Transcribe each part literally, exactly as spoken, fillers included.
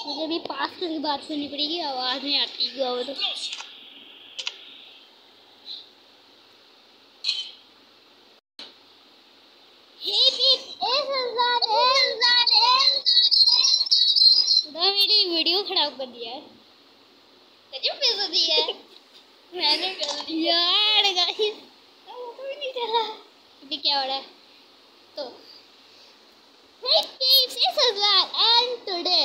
मुझे भी पास करके बात करनी पड़ेगी, आवाज़ नहीं आती गाओ तो। मेरी वीडियो खराब कर दिया है। पैसा दिया है मैंने कर दिया यार गाइस, वो तो भी नहीं चला। अभी क्या हो रहा है? तो एंड टुडे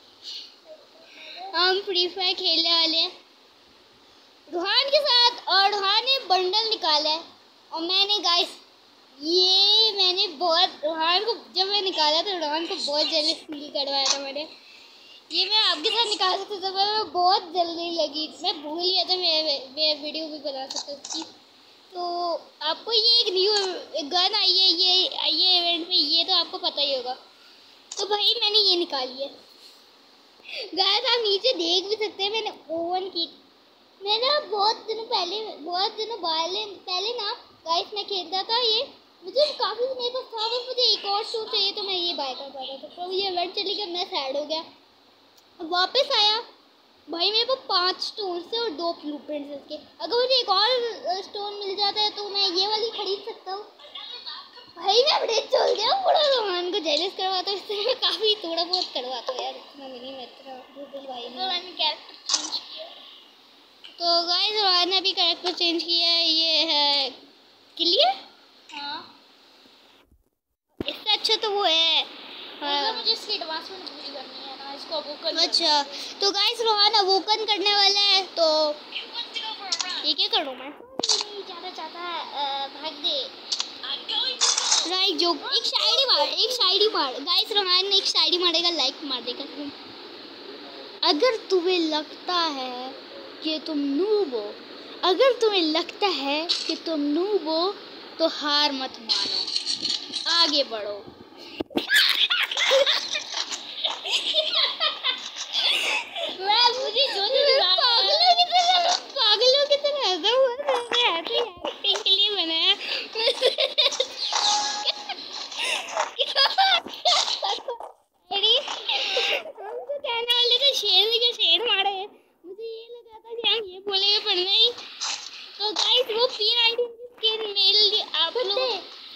हम फ्री फायर खेलने वाले हैं रोहान के साथ, और रोहान ने बंडल निकाला है। और मैंने गाइस ये मैंने बहुत रोहान को जब मैं निकाला तो रोहान को बहुत जेलस फील करवाया था मैंने। ये मैं आपके साथ निकाल सकती थी, मैं बहुत जल्दी लगी, मैं भूल गया था मैं मैं वीडियो भी बना सकती थी। तो आपको ये एक न्यू गन आई है, ये आई है इवेंट में, ये तो आपको पता ही होगा। तो भाई मैंने ये निकाली है गाइस, आप नीचे देख भी सकते हैं। मैंने ओवन की मैंने बहुत दिनों पहले बहुत दिनों पहले पहले ना गाइस मैं खेलता था ये, मुझे काफ़ी मेरे पास था, बस मुझे एक और शूट चाहिए तो मैं ये बाय कर पाता था। तो ये इवेंट चली गया, मैं सैड हो गया, वापस आया भाई मेरे पास पांच स्टोन से और दो ब्लूप्रिंट्स इसके। अगर मुझे एक और स्टोन मिल जाता है तो मैं ये वाली खरीद सकता हूँ। भाई मैं अपडेट चल गया, पूरा रोहान को जेलस करवाता हूँ, इससे मैं काफ़ी थोड़ा बहुत करवाता हूँ यार, इतना नहीं मैं इतना गूगल भाई ने मैंने कैरेक्टर चेंज किया। तो गाइस रोहान ने अभी कैरेक्टर चेंज किया है, ये है क्लियर। हाँ इससे अच्छा तो वो है, हाँ। मुझे इसकी एडवांसमेंट पूरी करनी है ना, इसको अवोकन। अच्छा तो गाइस रोहान अवोकन करने वाला है, तो ये क्या करूँ मैं, नहीं ज़्यादा चाहता है भाग दे राइट जो एक शायरी मार एक शायरी मार गाइस रोहान ने एक शायरी मारेगा, लाइक मार देगा। अगर तुम्हें लगता है कि तुम नूब हो, अगर तुम्हें लगता है कि तुम नूब हो तो हार मत मानो, आगे बढ़ो। मैं मुझे जो पागलों की तरह पागलों की तरह हंसा हुआ था, मैं ऐसे ही एक्टिंग के लिए बनाया। हमको कहने वाले थे शेर में जो शेर मारे, मुझे ये लगा था कि हम ये बोलेंगे पर नहीं। तो गाइस वो पी नाइनटीन की स्किन मेल आप लोग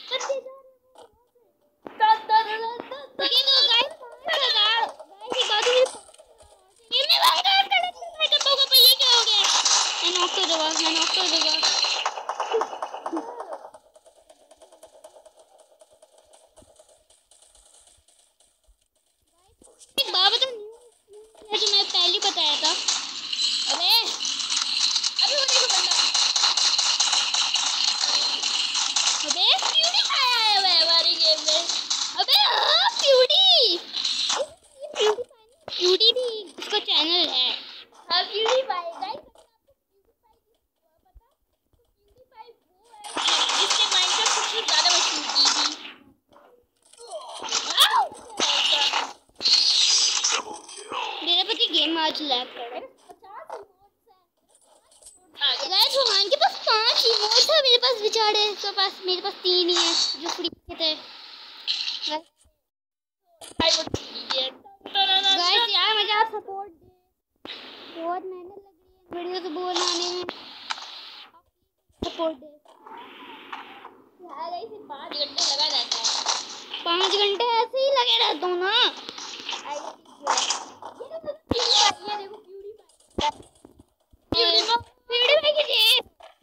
जो मैं पहले बताया था। अबे अबे वो देखो बंदा, अबे प्यूडी आया है वह हमारी गेम में। अबे हाँ प्यूडी प्यूडी भी उसका चैनल है, हाँ प्यूडी पाई गाइस। जिससे माइनक्राफ्ट सबसे ज़्यादा मशहूर की थी। मेरा पति गेम आज लैग कर रहा है। गाइस रोहान के पास पांच इमोट्स है, मेरे पास बेचारे के पास मेरे पास तीन ही है जो फ्री के थे। गाइस यार मुझे आप सपोर्ट दे, बहुत मेहनत लग रही है वीडियो को बनाने में, सपोर्ट दे यार। ऐसे पाँच घंटे लगा रहता है, पाँच घंटे ऐसे ही लगे रहता हूँ ना। ये देखो प्यूडीफाई की जेब।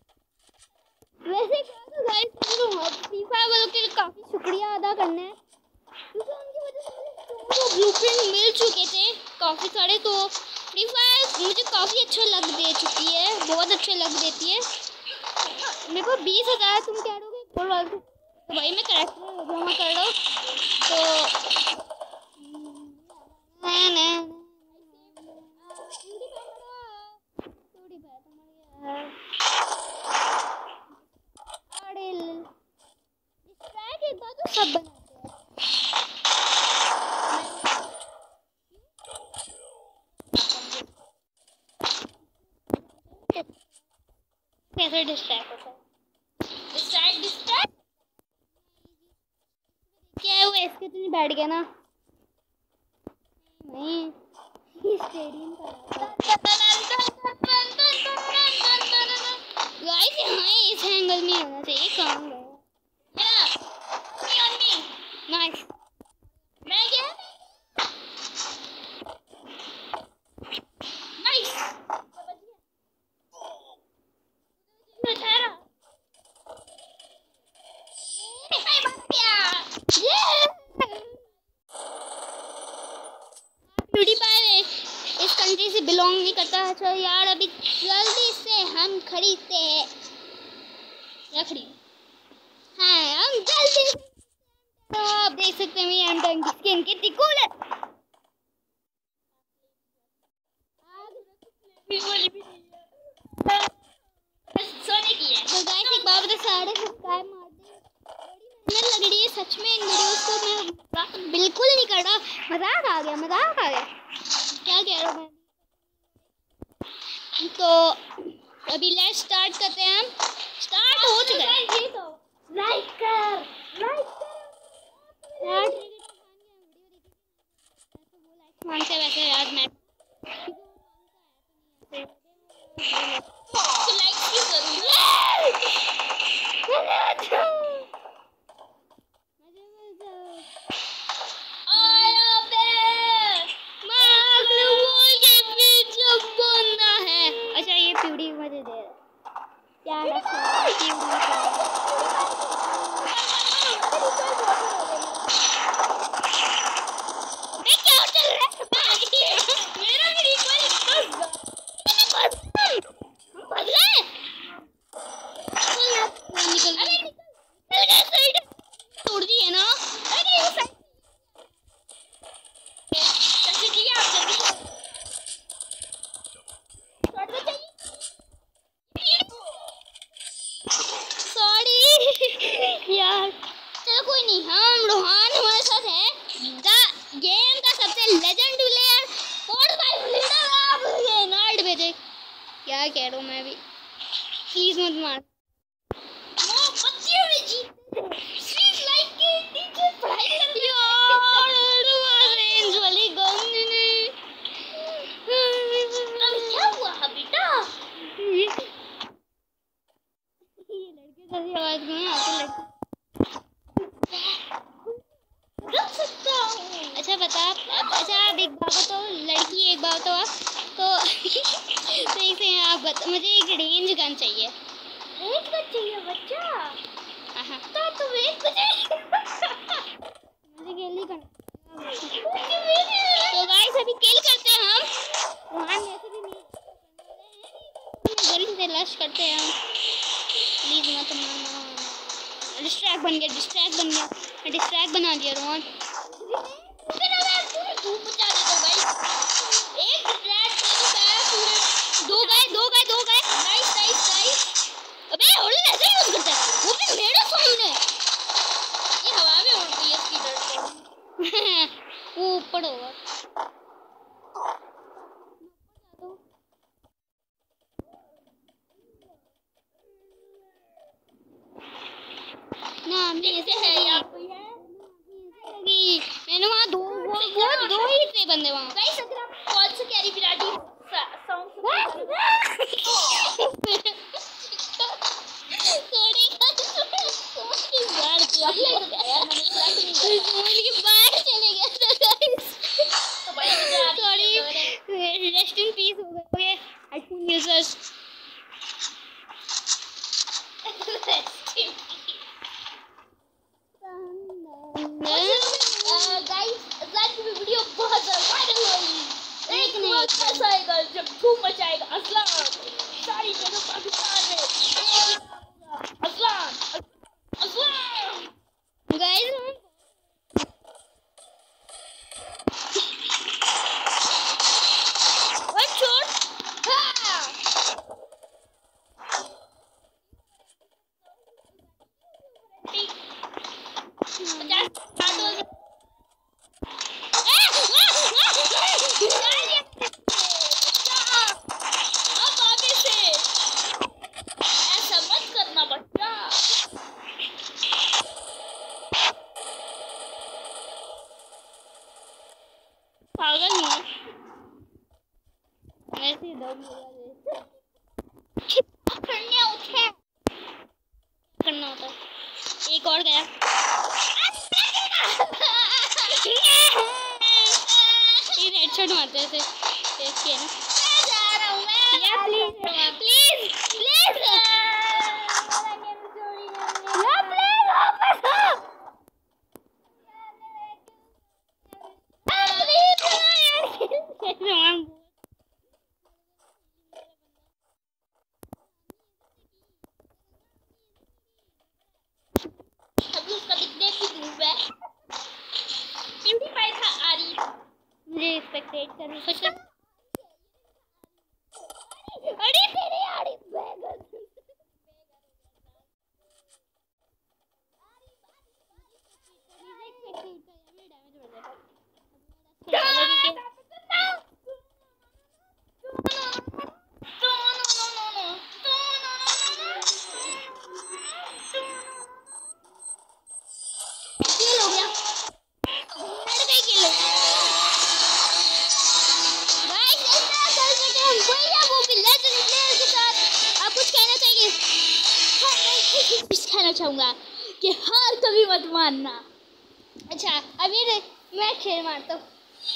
वैसे तो गाइस फ्री फायर वालों के काफी शुक्रिया अदा करना है, क्योंकि उनकी वजह से मुझे ब्लूप्रिंट मिल चुके थे काफी सारे। तो फ्री फायर मुझे काफी अच्छा लग दे चुकी है, बहुत अच्छे लग देती है। मेरे को बीस हजार तुम कह रहे हो तो भाई मैं कैरेक्टर जमा कर रहा हूँ। तो नहीं नहीं एक बार तो सब बनाते हैं, कैसे डिस्ट्रैक्ट होता है, डिस्ट्रैक्ट डिस्ट्रैक्ट क्या है वो इसके तो नहीं बैठ गया ना, नहीं स्टेडियम का गाइस यहाँ इस एंगल में होना चाहिए। काम गया नाइस। मैं क्या नाइस इस कंट्री से बिलोंग नहीं करता है। तो यार अभी जल्दी से हम खरीदते हैं या खरीद हाँ हम जल्दी। तो आप देख सकते हैं मेरी एम की स्किन कितनी कूल है। सोने की है। तो गाइस एक बार बता साढ़े सब्सक्राइब मार दे। बड़ी मेहनत लग रही है सच में इन वीडियोस को। मैं बिल्कुल नहीं कर रहा। मजाक आ गया मजाक आ गया क्या कह रहा हूँ मैं। तो अभी लेट्स स्टार्ट करते हैं। हम स्टार्ट हो चुका है। ये तो लाइक कर लाइक कर मानते वैसे यार मैं तो लाइक क्यों करूँ अच्छा ये प्यूडी मुझे दे क्या तोड़ दी है ना। यार चलो कोई नहीं। हम रोहान हमारे साथ है द गेम का सबसे legend player four five leader. आप ये नाइट भेजे क्या कह रहा हूँ मैं भी प्लीज मत मार। वो बच्चियों ने जीते स्ट्रीट लाइट के नीचे पढ़ाई कर रही यार रेंज वाली गन ने। अब क्या हुआ बेटा ये लड़के जल्दी आवाज में आते लड़के रुक सकता हूँ। अच्छा बता अच्छा आप एक बात तो लड़की एक बात तो तो सही से आप बता मुझे एक रेंज गन चाहिए। रेंज गन चाहिए बच्चा। हाँ तो तुम एक मुझे खेल नहीं करना। तो गाइस अभी किल करते हैं हम। वहाँ वैसे भी नहीं जल्दी से लश करते हैं हम। प्लीज मत मारना। डिस्ट्रैक्ट बन गया डिस्ट्रैक्ट बन गया मैं डिस्ट्रैक्ट बना दिया रोहन। धूप बचा देता भाई। एक डिस्ट्रैक्ट पूरे दो गए दो गए दो गए नाइस नाइस नाइस। अबे होल्ड ऐसे यूज करता है वो भी मेरे सामने। ये हवा में उड़ती है इसकी डर वो ऊपर होगा। ना हमने ऐसे है यार कोई है मैंने वहाँ दो वो वो दो ही थे बंदे वहाँ। गाइस अगर आप कौन सा कैरी बिराटी सॉन्ग थोड़ी की बाहर बाहर चले गया तो भाई सॉरी रेस्ट इन पीस हो गए आईफोन यूजर्स। वीडियो बहुत वायरल होगी। एक नहीं ऐसा आएगा जब धूम मचाएगा असलान सारी जगह पाकिस्तान में Aslan Aslan guys one shot पागल नहीं ऐसे दम करने उठे करना होता है। एक और गया। ये हेडशॉट मारते हैं ऐसे टेस्ट किया ना। मैं जा रहा हूं मैं। यार प्लीज प्लीज प्लीज यार प्लीज वापस आओ। अभी उसका दिखने की धूप है। प्यूरीफाई था आरी। मुझे स्पेक्टेट करने कुछ अरे तेरे आरी बैगन कहना चाहूंगा कि हार कभी मत मानना। अच्छा अभी मैं खेल मारता हूँ।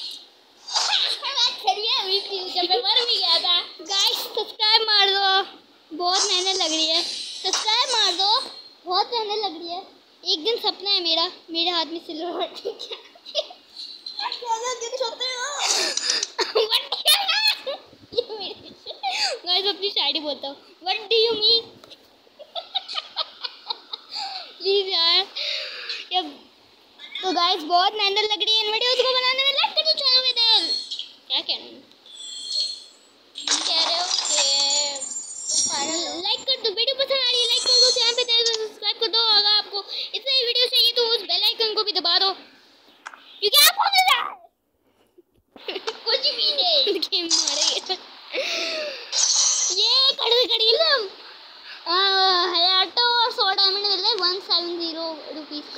जब मैं मर भी गया था। गाइस सब्सक्राइब मार दो, बहुत मेहनत लग रही है। सब्सक्राइब मार दो, बहुत मेहनत लग रही है। एक दिन सपना है मेरा, मेरे हाथ में सिल्वर बटन गाइस अपनी शायरी बोलता हूँ। What do you mean? Please यार ये तो गाइस बहुत मेहनत लग रही है इन वीडियोस को बनाने में। लाइक कर दो चैनल में दिल। क्या कह रहे हो कह रहे हो कि लाइक कर दो। वीडियो पसंद आ रही है लाइक कर दो, चैनल पे दिल सब्सक्राइब कर दो। अगर आपको इतने वीडियो चाहिए तो उस बेल आइकन को भी दबा दो क्योंकि आपको मिल रहा है कुछ भी नहीं। गेम मारेगा ये कड़ी कड़ी लम हयाटो और सौ डायमंड मिल रहे वन सेवन जीरो रुपीज का।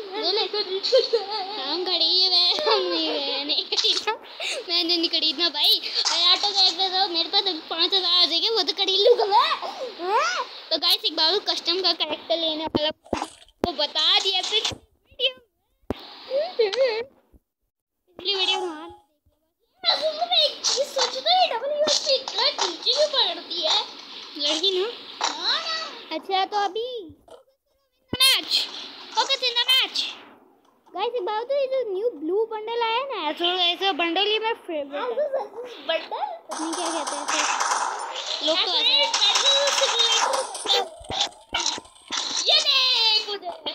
हम खरीद हम नहीं गए नहीं खरीदना मैंने नहीं खरीदना भाई। हयाटो का एक दे मेरे पास पाँच हजार आ जाएंगे वो तो खरीद लूँगा मैं। तो गाइस एक बार कस्टम का कैरेक्टर लेने वाला वो बता दिया पिछली वीडियो में। मैं एक चीज सोचता है डबल यूएसपी इतना नीचे क्यों पड़ती है लड़की ना। अच्छा तो अभी match focus in the match guys. एक बात तो ये जो न्यू ब्लू बंडल आया ना ऐसा ऐसा बंडल ही मेरा फेवरेट है। बंडल नहीं क्या कहते हैं ऐसे लोग तो ऐसे ये देख मुझे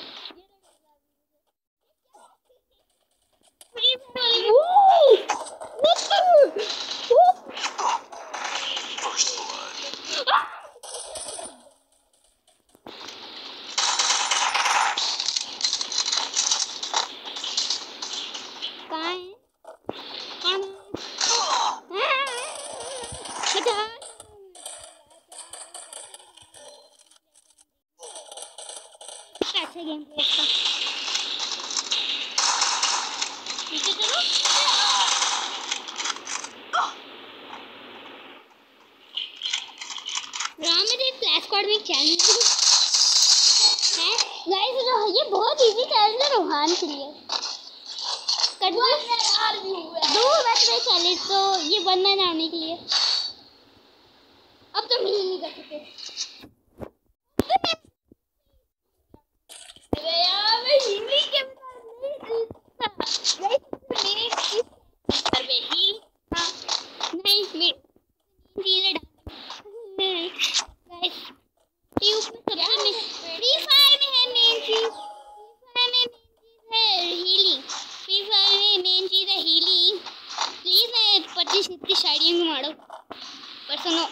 अच्छा गेम प्ले इसका। नीचे चलो राम मेरे फ्लैश स्क्वाड में चैलेंज है गाइस। ये बहुत इजी चैलेंज है रोहान के लिए करना यार भी हुआ दो बस में चैलेंज तो ये बनना जाने के लिए अब तो मिल नहीं कर सकते यार। मैं हिंदी के नहीं नहीं फ्री फायर में है मेन चीज। हीलिंग फ्री फायर में मेन चीज है हीलिंग। प्लीज मैं पच्चीस इतनी शायरी में मारो पर सुनो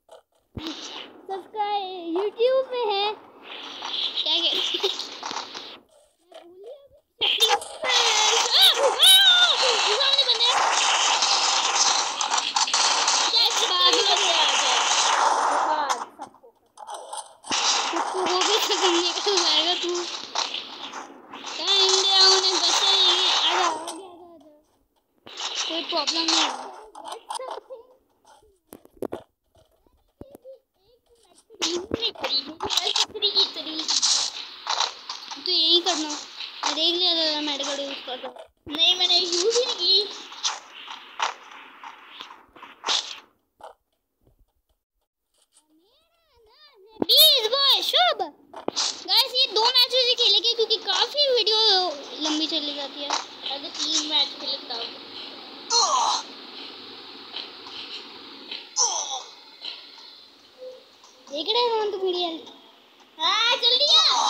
सब्सक्राइब यूट्यूब पे है क्या कहते कोई प्रॉब्लम नहीं है। नहीं करी तरी की तरी तो यही करना। मैं देख लिया था मेडिकल यूज करता। नहीं मैंने यूज ही नहीं की। शुभ गाइस ये दो मैचेस ही खेलेंगे क्योंकि काफी वीडियो लंबी चली जाती है। अगर तीन मैच खेलता हूँ देख रहे हो तो वीडियो। हाँ जल्दी आ।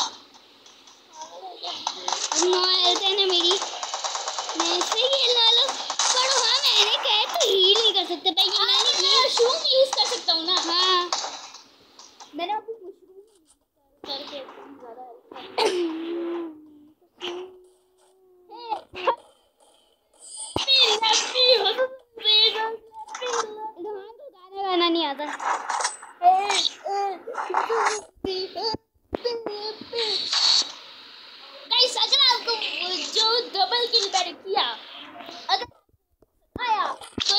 अब नौ हेल्थ है ना मेरी, मैं इससे खेल वाला। पर हाँ मैंने कहा तो हील नहीं कर सकते भाई। मैंने ये शूट यूज कर सकता हूँ ना। हाँ मैंने अभी करके ज्यादा गाना नहीं आता। गाइस अगर आपको जो डबल किल मैंने किया अगर आया तो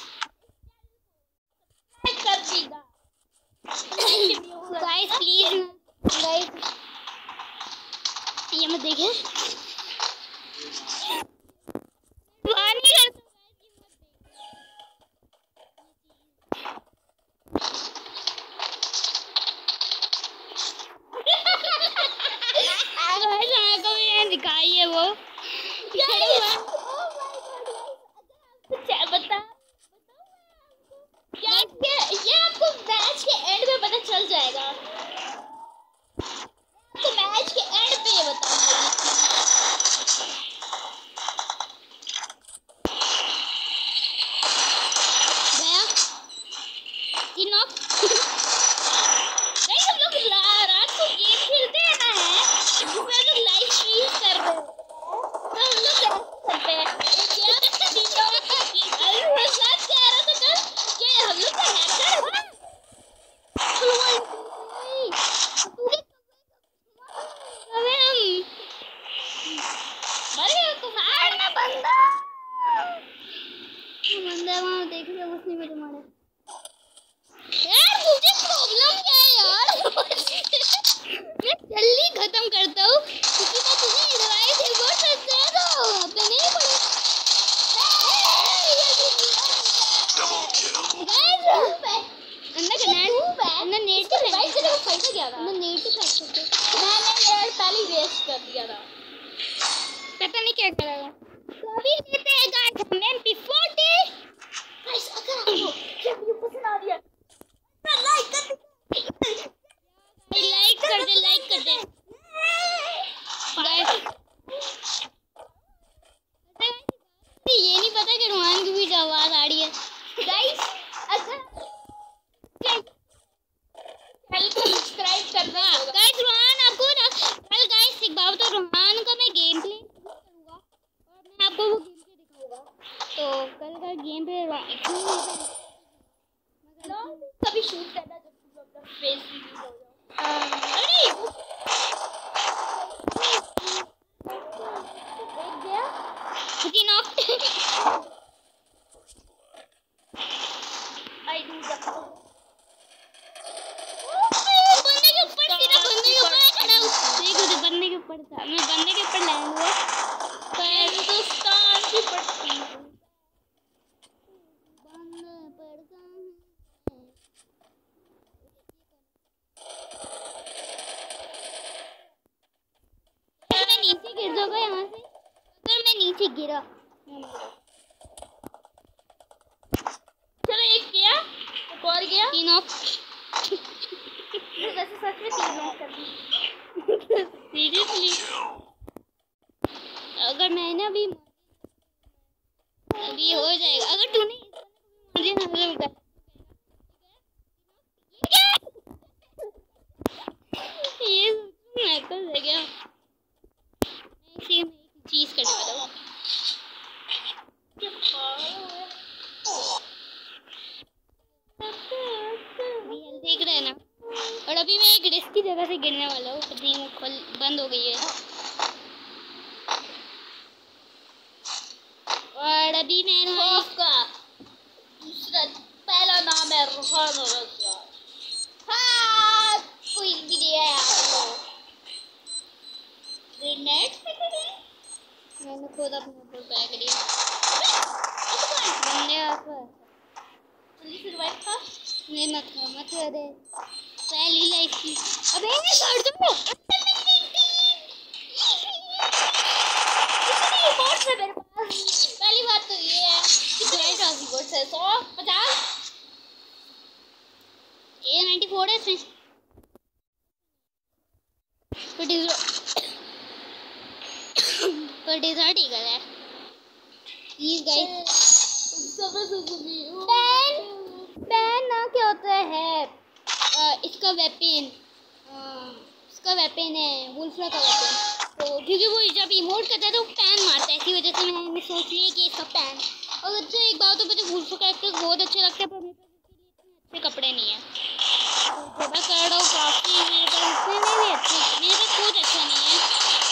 कर देगा। गाइस प्लीज गाइस ये मत देखे दिखाई है वो बता क्या ये आपको मैच के एंड में पता चल जाएगा। तो मैच के एंड पे ये बताऊंगा। गया ये नॉक। गाइस हम लोग रात को गेम खेलते हैं ना है जिसमें हम लोग लाइव स्ट्रीम कर रहे हैं तो हम लोग करते हैं क्या अरे मैं सच कह रहा था कल कि हम लोग का हैकर बंदा बंदा वहाँ देख लिया उसने मेरे मारे। यार मुझे प्रॉब्लम क्या है यार मैं जल्दी खत्म करता हूँ क्योंकि मैं तुझे एडवाइस एक बार करता है तो पे नहीं पड़े। गाइस अंदर कनेक्ट अंदर नेट पे भाई चलो फाइट गया था अंदर नेट पे कर सकते मैंने यार पहले वेस्ट कर दिया था पता नहीं क्या करेगा। तो अभी लेते हैं गाइस हम एम पी फोर्टी। गाइस अगर आपको ये वीडियो पसंद आ रही है लाइक कर दे लाइक कर दे लाइक कर दे गाइस। ये नहीं पता कि रोहन की भी आवाज आ रही है। गाइस अगर चैनल को सब्सक्राइब करना गाइस रोहन आपको ना कल गाइस एक बात तो रोहन का मैं गेम प्ले करूंगा और मैं आपको वो गेम प्ले दिखाऊंगा। तो कल का गेम प्ले कभी शूट करना जब अपना फेस रिवील हो जाए। अरे देख गया मुझे नॉक आई डू द बंदे के ऊपर सीधा बंदे के ऊपर खड़ा हूं। देखो तो बंदे के ऊपर था मैं बंदे के ऊपर लैंड हुआ पर हिंदुस्तान की पट्टी बंदे पड़ता मैं नीचे गिर जाऊंगा यहाँ से अगर मैं नीचे गिरा। चलो एक गया एक और गया तीन ऑफ वैसे सच में तीन ऑफ कर दी सीरियसली। अगर मैंने अभी अभी हो जाएगा अगर तूने मुझे नजर उतार ये मैं कर गया मैं एक चीज करने वाला हूँ। देख रहे हैं ना और अभी मैं एक रिस्की जगह से गिरने वाला हूँ। अभी वो खोल बंद हो गई है और अभी मैं का दूसरा पहला नाम है रोहन। हाँ किया है आपको? ग्रेनेड मैंने खुद अपने ऊपर फेंक दिया। बंदे आप जल्दी सर्वाइव कर। नहीं मत कर मत कर दे पहली लाइफ की। अबे कर दो कितनी रिपोर्ट्स है मेरे पास। पहली बात तो ये है कितनी रिपोर्ट्स है? सौ पचास ए नाइन्टी फोर है इसमें। पर डेजर्ट ही कर है प्लीज गाइस। बैन बैन ना क्या होता है आ, इसका वेपन इसका वेपन है वुल्फ्रा का वेपन। तो क्योंकि वो जब इमोट करता है तो पैन मारता है, इसी वजह से मैंने सोच लिया कि इसका पैन। और अच्छा एक बात तो मुझे वुल्फ्रा का कैरेक्टर बहुत अच्छे लगते हैं पर मेरे पास इसके लिए इतने अच्छे कपड़े नहीं है। तो मैं कर रहा हूँ काफ़ी मेरे पास इतने नहीं अच्छे, मेरे पास कुछ अच्छा नहीं है।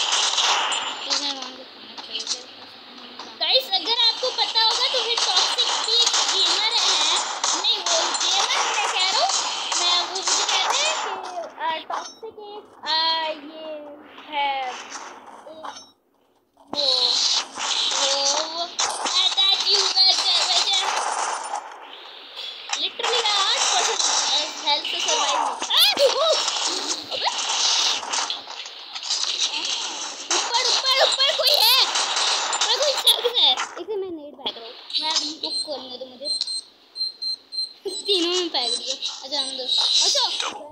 गाइस अगर आपको पता होगा तो फिर टॉक्सिक भी एक गेमर है। नहीं वो गेमर मैं कह रहा हूँ मैं वो मुझे कहते हैं कि टॉक्सिक एक ये है वो वो अटैक यू लिटरली आठ परसेंट हेल्थ से सर्वाइव ऊपर ऊपर ऊपर कोई है पर कोई सर्ग है। इसे मैं नेट फेंक रहा हूँ। मैं अभी बुक खोलने दो मुझे तीनों में फेंक दिए। अच्छा हम दो अच्छा